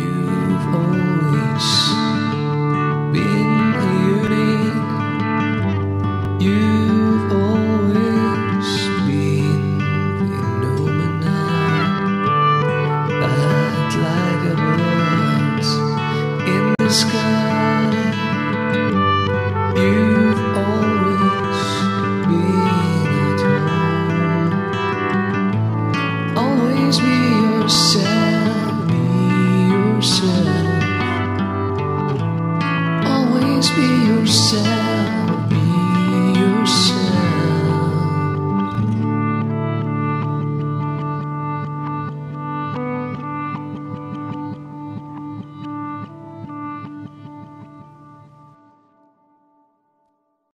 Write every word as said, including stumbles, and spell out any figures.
You've always been a yearning. You've always been phenomenal. But like a bird in the sky, you've always been at home. Always been